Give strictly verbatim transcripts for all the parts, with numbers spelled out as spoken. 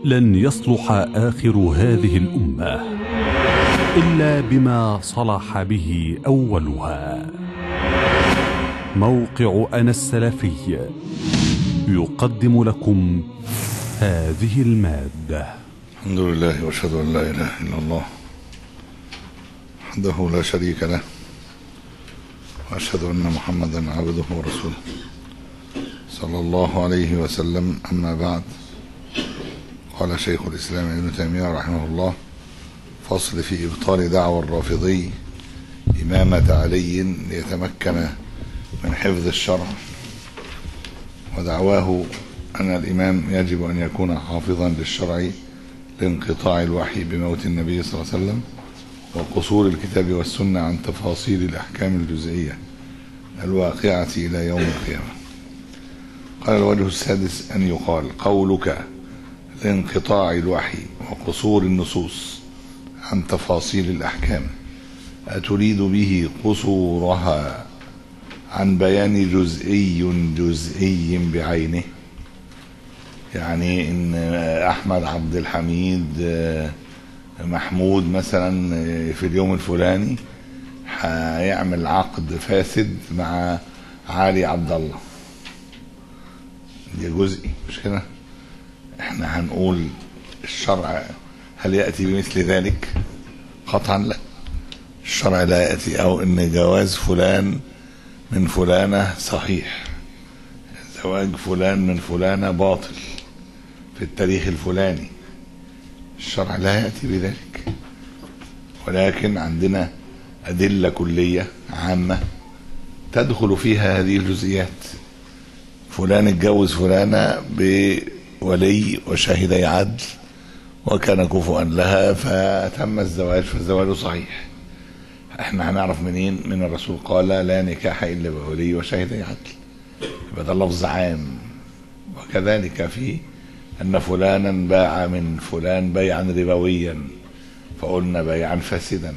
لن يصلح آخر هذه الأمة إلا بما صلح به أولها. موقع أنا السلفي يقدم لكم هذه المادة. الحمد لله واشهد ان لا اله الا الله وحده لا شريك له، واشهد ان محمدا عبده ورسوله صلى الله عليه وسلم. اما بعد، قال شيخ الاسلام ابن تيمية رحمه الله: فصل في ابطال دعوى الرافضي امامة علي ليتمكن من حفظ الشرع، ودعواه ان الامام يجب ان يكون حافظا للشرع لانقطاع الوحي بموت النبي صلى الله عليه وسلم وقصور الكتاب والسنة عن تفاصيل الأحكام الجزئية الواقعة إلى يوم القيامة. قال: الوجه السادس أن يقال: قولك لانقطاع الوحي وقصور النصوص عن تفاصيل الأحكام أتريد به قصورها عن بيان جزئي جزئي بعينه؟ يعني ان احمد عبد الحميد محمود مثلا في اليوم الفلاني هيعمل عقد فاسد مع علي عبد الله، دي جزئي مش كده؟ احنا هنقول الشرع هل يأتي بمثل ذلك؟ قطعا لا، الشرع لا يأتي. او ان جواز فلان من فلانة صحيح، زواج فلان من فلانة باطل في التاريخ الفلاني، الشرع لا يأتي بذلك. ولكن عندنا أدلة كلية عامة تدخل فيها هذه الجزئيات. فلان اتجوز فلانة بولي وشاهدي عدل وكان كفؤا لها فتم الزواج فالزواج صحيح. احنا هنعرف منين؟ من الرسول قال: لا نكاح إلا بولي وشاهدي عدل، يبقى ده لفظ عام. وكذلك في أن فلانا باع من فلان بيعا ربويا فقلنا بيعا فاسدا،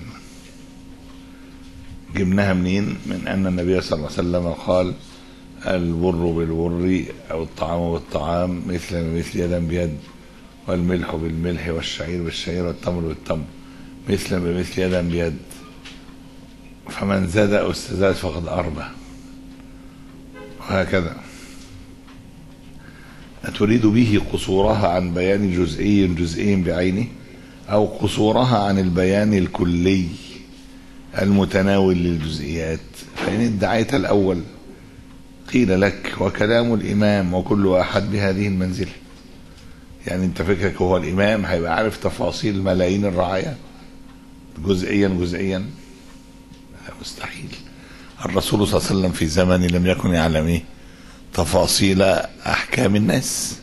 جبناها منين؟ من أن النبي صلى الله عليه وسلم قال: البر بالبر أو الطعام بالطعام مثل بمثل يدا بيد، والملح بالملح والشعير بالشعير والتمر بالتمر مثل بمثل يدا بيد، فمن زاد أو استزاد فقد أربى، وهكذا. أتريد به قصورها عن بيان جزئي جزئي بعينه، أو قصورها عن البيان الكلي المتناول للجزئيات؟ فإن ادعيت الأول قيل لك: وكلام الإمام وكل أحد بهذه المنزلة. يعني أنت فكرك هو الإمام هيبقى عارف تفاصيل ملايين الرعاية جزئيا جزئيا؟ لا، مستحيل. الرسول صلى الله عليه وسلم في زمن لم يكن يعلم إيه؟ تفاصيل أحكام الناس.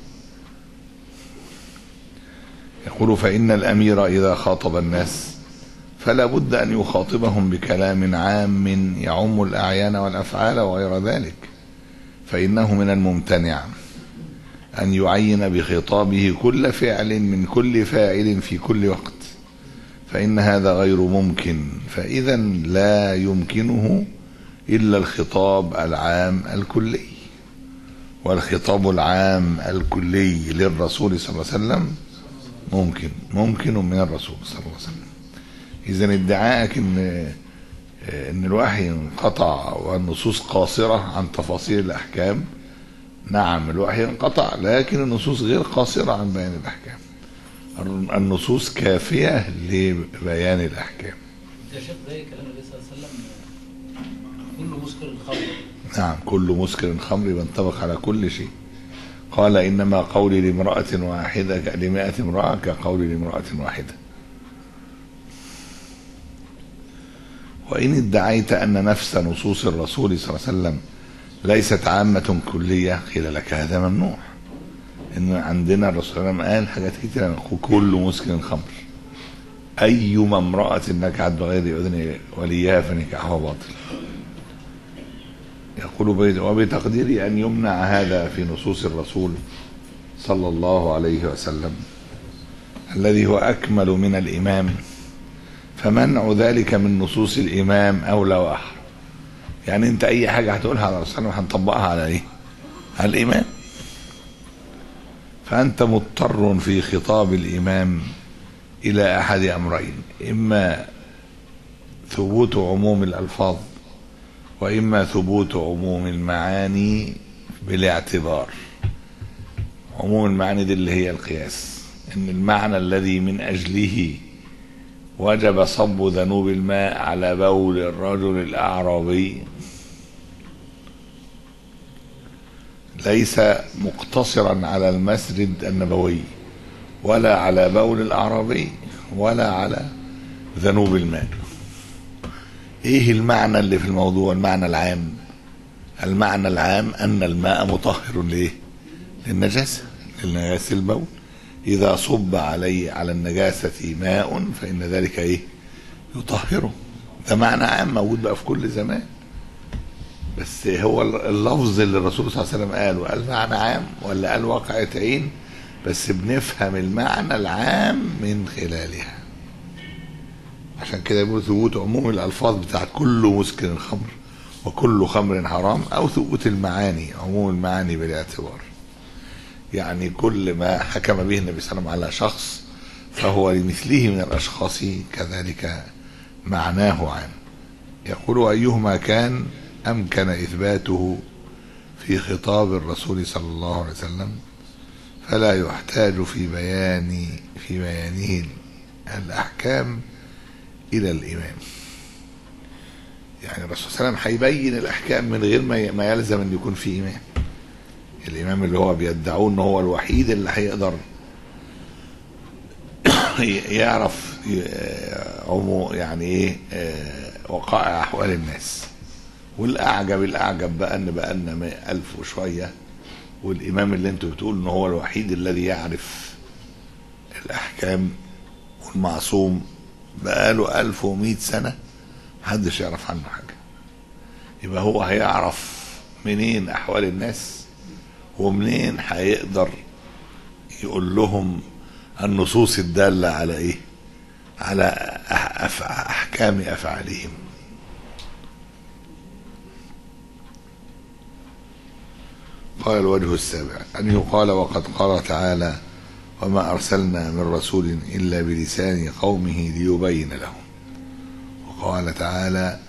يقول: فإن الأمير إذا خاطب الناس فلا بد أن يخاطبهم بكلام عام يعم الأعيان والأفعال وغير ذلك، فإنه من الممتنع أن يعين بخطابه كل فعل من كل فاعل في كل وقت، فإن هذا غير ممكن، فإذا لا يمكنه إلا الخطاب العام الكلي. والخطاب العام الكلي للرسول صلى الله عليه وسلم ممكن ممكن من الرسول صلى الله عليه وسلم. إذن ادعائك إن إن الوحي انقطع والنصوص قاصرة عن تفاصيل الأحكام، نعم الوحي انقطع، لكن النصوص غير قاصرة عن بيان الأحكام، النصوص كافية لبيان الأحكام. ده شيخ زي كلام النبي صلى الله عليه وسلم: كل مسكر خمر. نعم، كل مسكر خمر ينطبق على كل شيء. قال: إنما قولي لامرأة واحدة لمائة امرأة كقولي لامرأة واحدة. وإن ادعيت أن نفس نصوص الرسول صلى الله عليه وسلم ليست عامة كلية قيل لك: هذا ممنوع. إن عندنا الرسول صلى الله عليه وسلم قال حاجات كتير: كل مسكر خمر، أيما امرأة نكحت بغير إذن وليها فنكاحها باطل. يقول: وبتقدير أن يمنع هذا في نصوص الرسول صلى الله عليه وسلم الذي هو أكمل من الإمام، فمنع ذلك من نصوص الإمام أولى وأحرى. يعني أنت أي حاجة هتقولها على الرسول هنطبقها على إيه؟ على الإمام. فأنت مضطر في خطاب الإمام إلى أحد أمرين: إما ثبوت عموم الألفاظ، وإما ثبوت عموم المعاني بالاعتبار. عموم المعاني دي اللي هي القياس، إن المعنى الذي من أجله وجب صب ذنوب الماء على بول الرجل الأعرابي ليس مقتصرا على المسجد النبوي ولا على بول الأعرابي ولا على ذنوب الماء. ايه المعنى اللي في الموضوع؟ المعنى العام المعنى العام ان الماء مطهر ليه؟ للنجاسة، للنجاسة البول. اذا صب عليه على النجاسة ماء فان ذلك ايه؟ يطهره. ده معنى عام موجود بقى في كل زمان، بس هو اللفظ اللي الرسول صلى الله عليه وسلم قاله قال معنى عام ولا قال واقعة عين؟ بس بنفهم المعنى العام من خلالها. عشان كده يقول ثبوت عموم الألفاظ بتاعت كل مسكر خمر وكل خمر حرام، أو ثبوت المعاني، عموم المعاني بالاعتبار. يعني كل ما حكم به النبي صلى الله عليه وسلم على شخص فهو لمثله من الأشخاص كذلك معناه عام. يقول أيهما كان أمكن إثباته في خطاب الرسول صلى الله عليه وسلم فلا يحتاج في بيان في بيانه الأحكام إلى الإمام. يعني الرسول صلى الله عليه وسلم هيبين الأحكام من غير ما يلزم أن يكون في إمام. الإمام اللي هو بيدعوه أنه هو الوحيد اللي هيقدر يعرف عمو يعني إيه وقائع أحوال الناس. والأعجب الأعجب بقى أن بقى لنا ألف وشوية، والإمام اللي أنتوا بتقول أنه هو الوحيد الذي يعرف الأحكام والمعصوم بقاله ألف ومئة سنة محدش يعرف عنه حاجة. يبقى هو هيعرف منين أحوال الناس، ومنين هيقدر يقول لهم النصوص الدالة على إيه؟ على أحكام أفعالهم. قال الوجه السابع أن يقال وقد قال تعالى وما أرسلنا من رسول إلا بلسان قومه ليبين لهم. وقال تعالى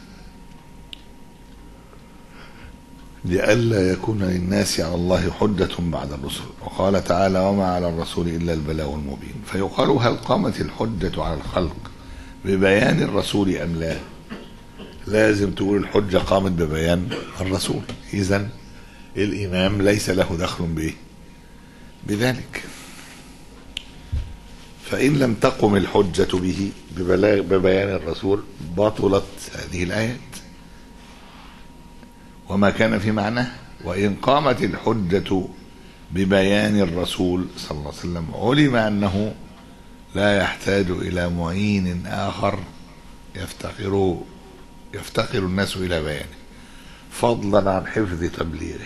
لئلا يكون للناس على الله حجة بعد الرسل. وقال تعالى وما على الرسول إلا البلاغ المبين. فيقال هل قامت الحجة على الخلق ببيان الرسول أم لا؟ لازم تقول الحجة قامت ببيان الرسول، إذن الإمام ليس له دخل به بذلك. فإن لم تقم الحجة به ببيان الرسول بطلت هذه الآيات وما كان في معناه. وإن قامت الحجة ببيان الرسول صلى الله عليه وسلم علم أنه لا يحتاج إلى معين آخر يفتقر يفتقر الناس إلى بيانه فضلا عن حفظ تبليغه.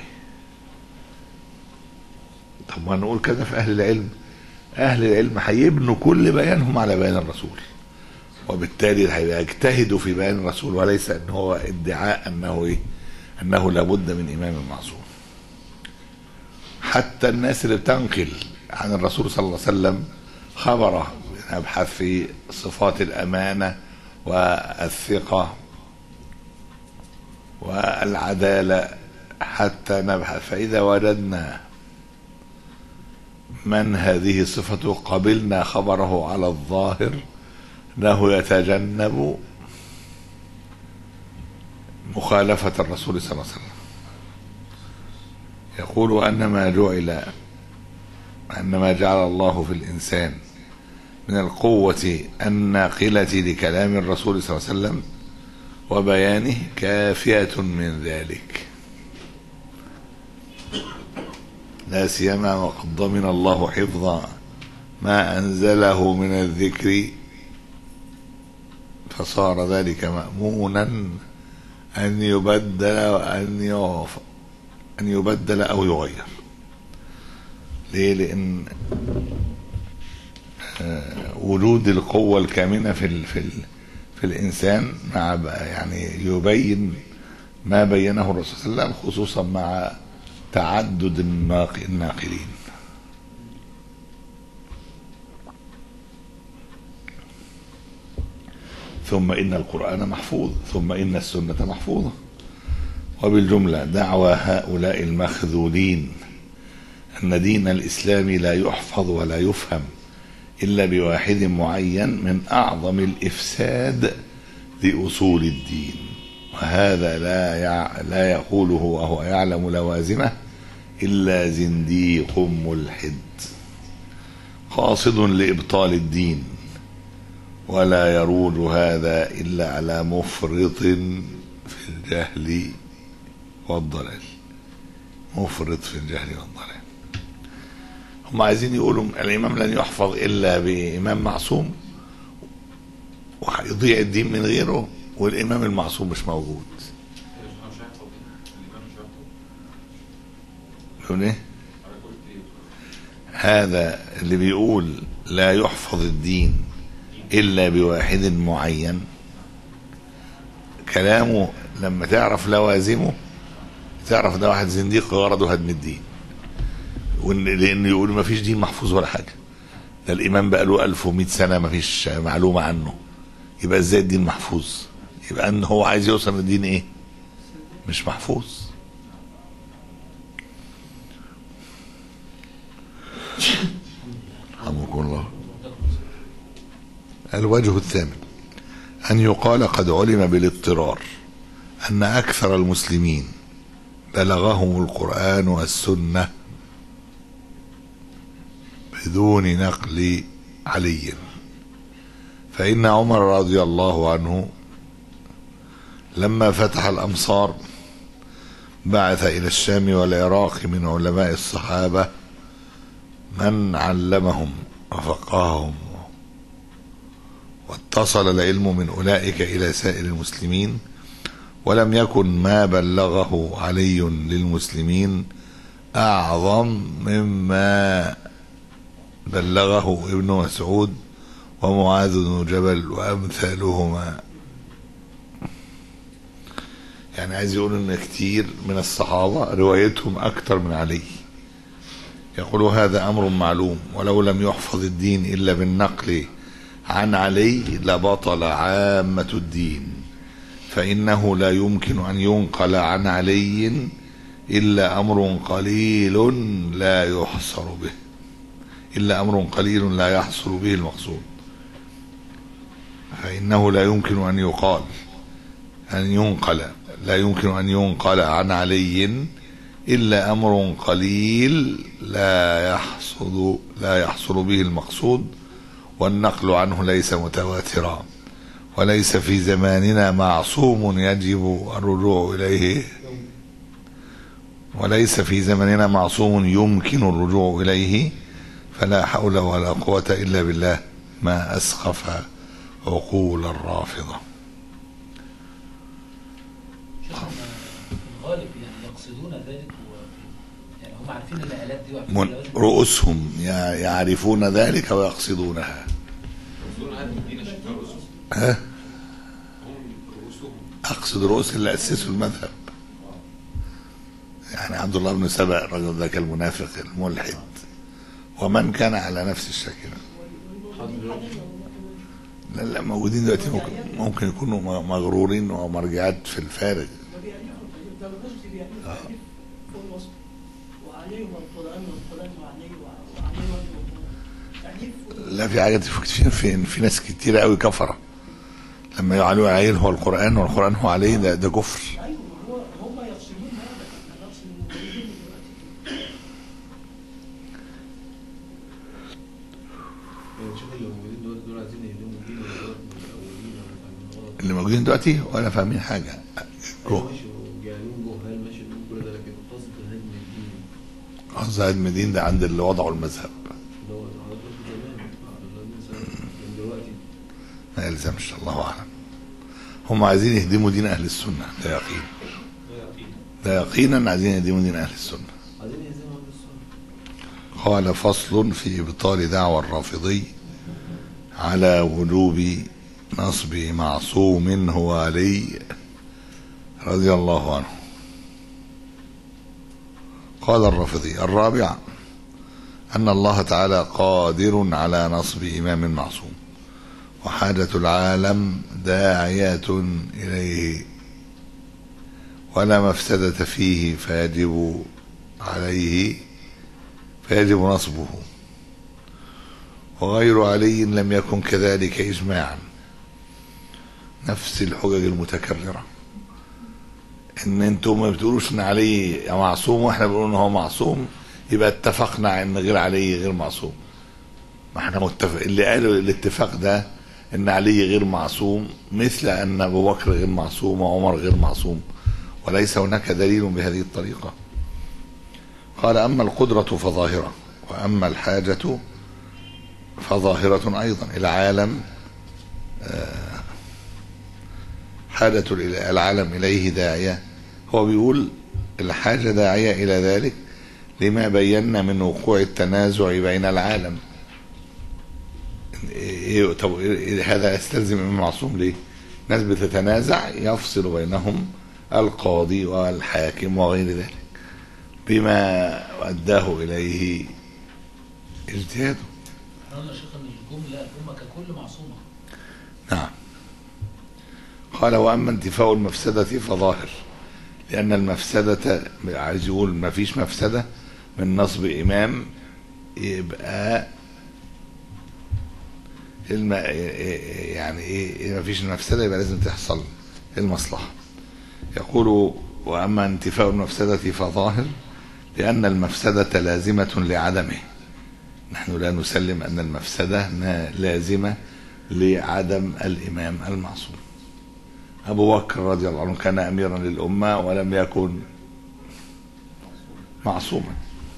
طب ما نقول كذا في أهل العلم، أهل العلم هيبنوا كل بيانهم على بيان الرسول، وبالتالي هيجتهدوا في بيان الرسول، وليس أن هو ادعاء أنه إيه؟ أنه لابد من إمام معصوم. حتى الناس اللي بتنقل عن الرسول صلى الله عليه وسلم خبره، نبحث في صفات الأمانة والثقة والعدالة حتى نبحث، فإذا وجدنا من هذه صفته قبلنا خبره على الظاهر أنه يتجنب مخالفة الرسول صلى الله عليه وسلم. يقول أنما جعل أنما جعل الله في الإنسان من القوة الناقلة لكلام الرسول صلى الله عليه وسلم وبيانه كافية من ذلك، لا سيما وقد ضمن الله حفظ ما أنزله من الذكر فصار ذلك مأمونا أن يبدل وأن يغفر أن يبدل أو يغير. ليه؟ لأن وجود القوة الكامنة في ال في ال في الإنسان مع يعني يبين ما بينه الرسول صلى الله عليه وسلم، خصوصا مع تعدد الناقلين. ثم إن القرآن محفوظ، ثم إن السنة محفوظة. وبالجملة دعوى هؤلاء المخذولين أن دين الإسلام لا يحفظ ولا يفهم إلا بواحد معين من أعظم الإفساد لأصول الدين، وهذا لا يع... لا يقوله وهو يعلم لوازمه إلا زنديق ملحد قاصد لإبطال الدين، ولا يروج هذا إلا على مفرط في الجهل والضلال. مفرط في الجهل والضلال. هم عايزين يقولوا الإمام لن يحفظ إلا بإمام معصوم، ويضيع الدين من غيره، والإمام المعصوم مش موجود. ايه هذا اللي بيقول لا يحفظ الدين إلا بواحد معين؟ كلامه لما تعرف لوازمه تعرف ده واحد زنديق غرضه هدم الدين، لأنه يقول ما فيش دين محفوظ ولا حاجة، ده الإمام بقى له ألف ومئة سنة ما فيش معلومة عنه، يبقى ازاي الدين محفوظ؟ يبقى أنه هو عايز يوصل للدين ايه؟ مش محفوظ. رحمكم الله. الوجه الثامن أن يقال قد علم بالاضطرار أن أكثر المسلمين بلغهم القرآن والسنة بدون نقل علي، فإن عمر رضي الله عنه لما فتح الأمصار بعث إلى الشام والعراق من علماء الصحابة من علمهم وفقههم، واتصل العلم من أولئك إلى سائر المسلمين، ولم يكن ما بلغه علي للمسلمين أعظم مما بلغه ابن مسعود ومعاذ بن جبل وأمثالهما. يعني عايز يقول ان كتير من الصحابة روايتهم أكثر من علي. يقول هذا أمر معلوم، ولو لم يحفظ الدين إلا بالنقل عن علي لبطل عامة الدين، فإنه لا يمكن أن ينقل عن علي إلا أمر قليل لا يحصر به إلا أمر قليل لا يحصل به المقصود، فإنه لا يمكن أن يقال أن ينقل لا يمكن أن ينقل عن علي إلا أمر قليل لا يحصل لا يحصل به المقصود، والنقل عنه ليس متواترا، وليس في زماننا معصوم يجب الرجوع إليه وليس في زماننا معصوم يمكن الرجوع إليه، فلا حول ولا قوة إلا بالله ما أسخف عقول الرافضة. الغالب يعني يقصدون ذلك، يعني هم عارفين الآلات دي من رؤوسهم يعرفون ذلك ويقصدونها. ها؟ أقصد رؤوس اللي أسسوا المذهب، يعني عبد الله بن سبأ الرجل ذاك المنافق الملحد ومن كان على نفس الشكل. لا لا موجودين دلوقتي، ممكن, ممكن يكونوا مغرورين ومرجعات في الفارغ. آه. لا في حاجات في في ناس كتير قوي كفره لما يعلوا عليه هو القرآن والقرآن هو عليه، ده ده كفر. اللي موجودين دلوقتي ولا فاهمين حاجه. قصد هدم الدين ده عند اللي وضعوا المذهب، ما يلزمش. الله اعلم. هم عايزين يهدموا دين اهل السنه، ده يقين ده يقينا عايزين يهدموا دين اهل السنه. قال فصل في ابطال دعوى الرافضي على وجوب نصب معصوم هو علي رضي الله عنه. قال الرافضي الرابع أن الله تعالى قادر على نصب إمام معصوم، وحاجة العالم داعيات إليه، ولا مفسدة فيه فيجب عليه فيجب نصبه، وغير علي لم يكن كذلك إجماعا. نفس الحجج المتكررة، ان انتم ما بتقولوش ان علي معصوم واحنا بنقول ان هو معصوم، يبقى اتفقنا ان غير علي غير معصوم. ما احنا متفق، اللي قالوا الاتفاق ده ان علي غير معصوم مثل ان ابو بكر غير معصوم وعمر غير معصوم، وليس هناك دليل بهذه الطريقة. قال اما القدرة فظاهرة، واما الحاجة فظاهرة ايضا. العالم حاجة العالم اليه داعية، هو بيقول الحاجة داعية الى ذلك لما بينا من وقوع التنازع بين العالم. إيه طب إيه هذا يستلزم امام معصوم ليه؟ ناس بتتنازع يفصل بينهم القاضي والحاكم وغير ذلك بما أداه إليه اجتهاده. قلنا يا شيخ ان الجمله الامه ككل معصومه. نعم. قال واما انتفاء المفسدة فظاهر، لأن المفسدة عايز يقول ما فيش مفسدة من نصب إمام، يبقى الم... يعني ايه ما فيش مفسدة يبقى لازم تحصل المصلحة. يقول واما انتفاء المفسدة فظاهر لأن المفسدة لازمة لعدمه. نحن لا نسلم أن المفسدة لازمة لعدم الإمام المعصوم. أبو بكر رضي الله عنه كان أميرا للأمة ولم يكن معصوما،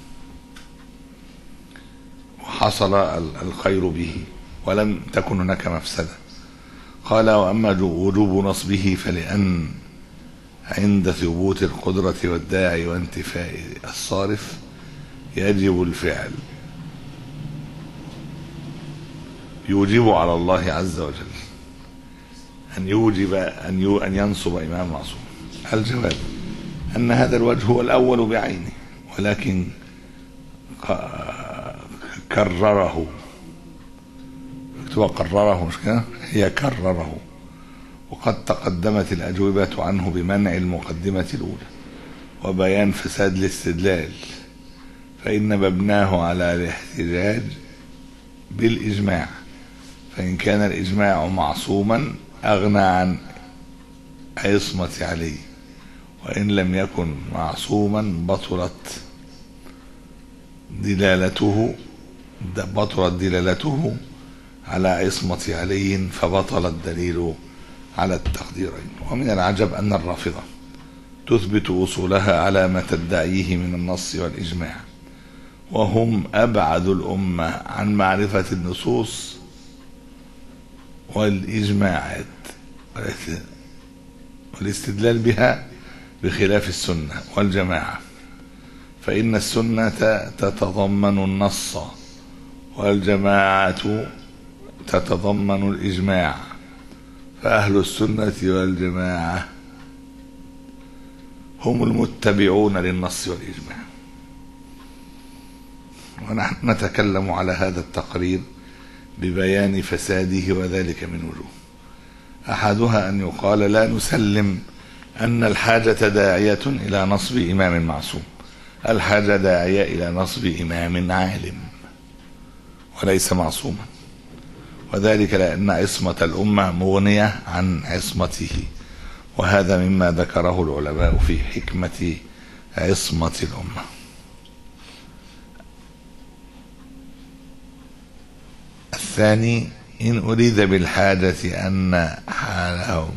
وحصل الخير به ولم تكن هناك مفسدة. قال واما وجوب نصبه فلأن عند ثبوت القدرة والداعي وانتفاء الصارف يجب الفعل، يوجب على الله عز وجل أن يوجب أن أن ينصب إمام معصوم. الجواب أن هذا الوجه هو الأول بعينه، ولكن كرره وقرره، مش كده؟ هي كرره، وقد تقدمت الأجوبة عنه بمنع المقدمة الأولى وبيان فساد الاستدلال، فإن مبناه على الاحتجاج بالإجماع، فإن كان الإجماع معصوما أغنى عن عصمة علي، وإن لم يكن معصوما بطلت دلالته بطلت دلالته على عصمة علي، فبطل الدليل على التقديرين. ومن العجب أن الرافضة تثبت وصولها على ما تدعيه من النص والإجماع، وهم أبعد الأمة عن معرفة النصوص والإجماعات والاستدلال بها، بخلاف السنة والجماعة، فإن السنة تتضمن النص والجماعة تتضمن الإجماع، فأهل السنة والجماعة هم المتبعون للنص والإجماع. ونحن نتكلم على هذا التقرير ببيان فساده، وذلك من وجوه. أحدها أن يقال لا نسلم أن الحاجة داعية إلى نصب إمام معصوم، الحاجة داعية إلى نصب إمام عالم وليس معصوما، وذلك لأن عصمة الأمة مغنية عن عصمته، وهذا مما ذكره العلماء في حكمة عصمة الأمة. الثاني إن أريد بالحاجة أن حالهم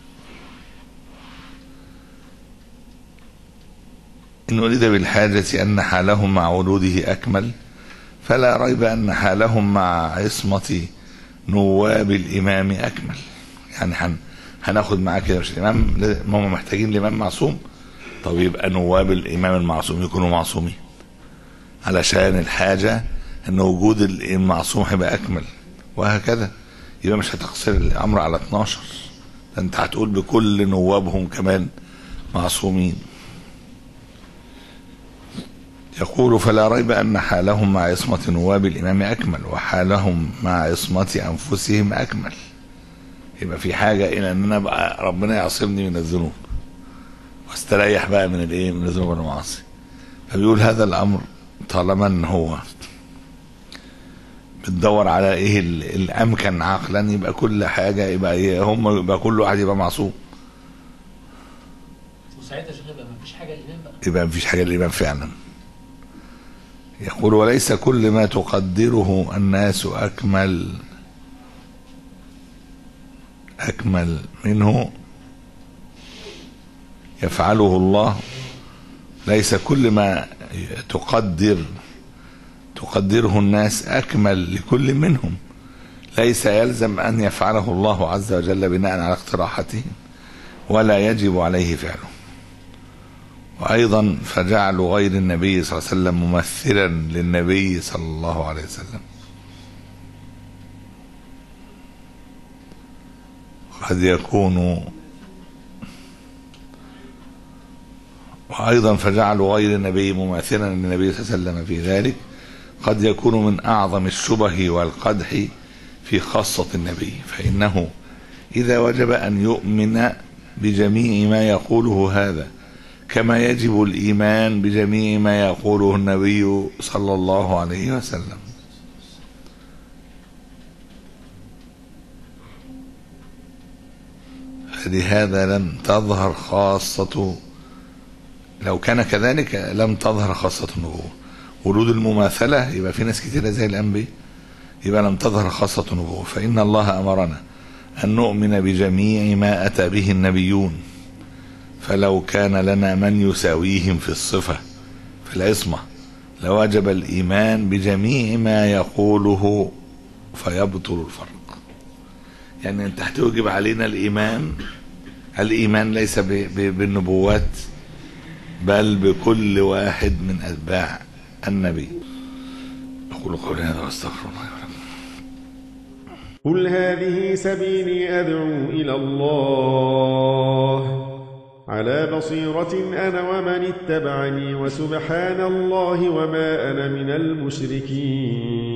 إن أريد بالحاجة أن حالهم مع وجوده أكمل، فلا ريب أن حالهم مع عصمة نواب الإمام أكمل. يعني هناخد معاه كده، مش الإمام هم محتاجين الإمام معصوم، طب يبقى نواب الإمام المعصوم يكونوا معصومين، علشان الحاجة أن وجود المعصوم هيبقى أكمل، وهكذا. يبقى مش هتقصر الأمر على اتناشر، أنت هتقول بكل نوابهم كمان معصومين. يقول فلا ريب أن حالهم مع عصمة نواب الإمام أكمل، وحالهم مع عصمة أنفسهم أكمل. يبقى في حاجة إلى أن أنا بقى ربنا يعصمني من الذنوب واستريح بقى من الإيه، من الذنوب والمعاصي. فبيقول هذا الأمر طالما أن هو بتدور على إيه الأمكن عقلا، يبقى كل حاجة يبقى إيه، هم يبقى كل واحد يبقى معصوم. وساعتها شيخ يبقى مفيش حاجة للإمام بقى، يبقى مفيش حاجة للإمام فعلا. يقول وليس كل ما تقدره الناس أكمل أكمل منه يفعله الله. ليس كل ما تقدر تقدره الناس أكمل لكل منهم، ليس يلزم أن يفعله الله عز وجل بناء على اقتراحته، ولا يجب عليه فعله. وأيضا فجعل غير النبي صلى الله عليه وسلم ممثلا للنبي صلى الله عليه وسلم قد يكون وأيضا فجعل غير النبي مماثلا للنبي صلى الله عليه وسلم في ذلك قد يكون من أعظم الشبه والقدح في خاصة النبي، فإنه إذا وجب أن يؤمن بجميع ما يقوله هذا كما يجب الإيمان بجميع ما يقوله النبي صلى الله عليه وسلم. فلهذا لم تظهر خاصة، لو كان كذلك لم تظهر خاصة النبوة. ورود المماثلة يبقى في ناس كتيرة زي الأنبياء، يبقى لم تظهر خاصة النبوة. فإن الله أمرنا أن نؤمن بجميع ما أتى به النبيون، فلو كان لنا من يساويهم في الصفة في العصمة لوجب الإيمان بجميع ما يقوله فيبطل الفرق. يعني أنت هتوجب علينا الإيمان الإيمان ليس بالنبوات بل بكل واحد من أتباع النبي. أقول قولي هذا واستغفر الله. قل هذه سبيلي أدعو إلى الله على بصيرة أنا ومن اتبعني، وسبحان الله وما أنا من المشركين.